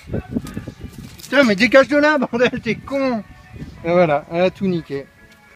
Putain, mais dégage de là, bordel, t'es con. Et voilà, elle a tout niqué.